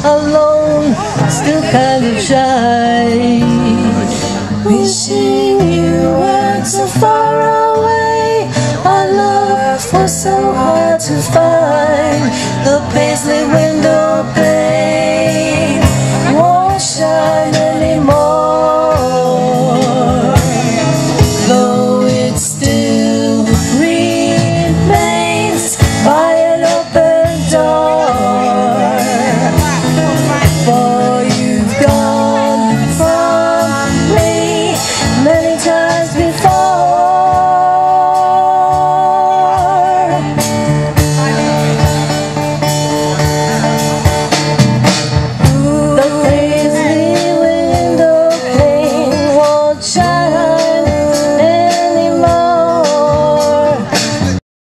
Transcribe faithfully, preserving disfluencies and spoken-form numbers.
alone, still kind of shy. Wishing you weren't so far away. Our love was so hard to find. The paisley